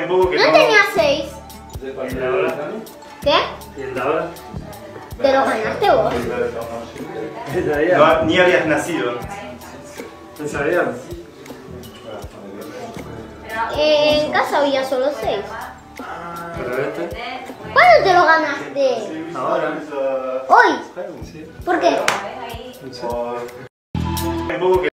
poco que ¿No tenía 6? ¿Y el de ahora? ¿Qué? ¿Y el de ahora? ¿Te lo ganaste vos? No, ni habías nacido. ¿No sabías? En casa había solo 6. ¿Pero este? ¿Cuándo te lo ganaste? Ahora. ¿Hoy? Sí. ¿Por qué? No sé. Un poco que